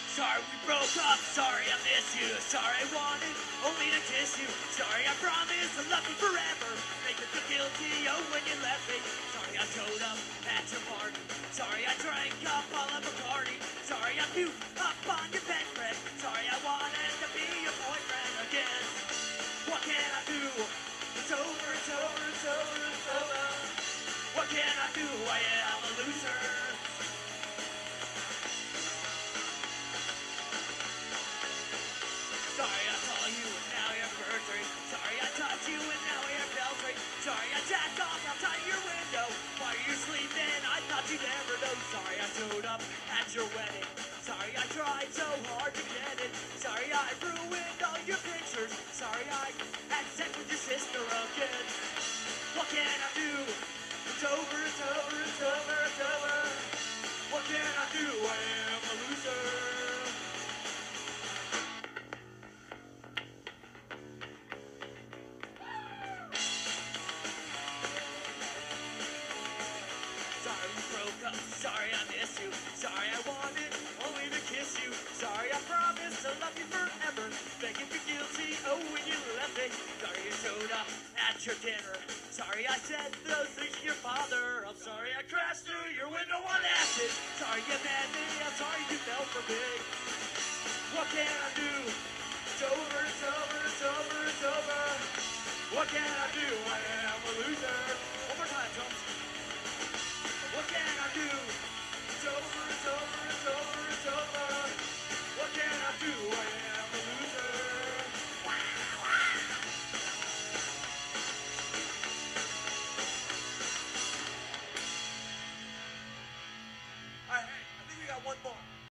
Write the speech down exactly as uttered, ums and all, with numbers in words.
Sorry we broke up, sorry I miss you. Sorry I wanted only to kiss you. Sorry I promised to love you forever. Make me feel guilty, oh, when you left me. Sorry I showed up at your party. Sorry I drank up all of Bacardi. Sorry I threw up on your bed friend. Sorry I wanted to be your boyfriend again. What can I do? It's over, it's over, it's over, it's over. What can I do? I am a loser. Sorry I saw you and now you're perjury. Sorry I touched you and now you're adultery. Sorry I jacked off outside your window while you're sleeping. I thought you'd never know. Sorry I showed up at your wedding. Sorry I tried so hard to get it. Sorry I ruined all your pictures. Sorry I had sex with your sister again. What can I do? It's over, it's over, it's over, it's over. What can I do? I am a loser. Sorry we broke up, sorry I miss you. Sorry I wanted only to kiss you. Sorry I promised to love you forever. Making me guilty, oh, when you left me. Sorry you showed up at your dinner. Sorry I said those things to your father. I'm sorry I crashed through your window on acid. Sorry you met me, I'm sorry you fell for me. What can I do? It's over, it's over, it's over, it's over. What can I do? I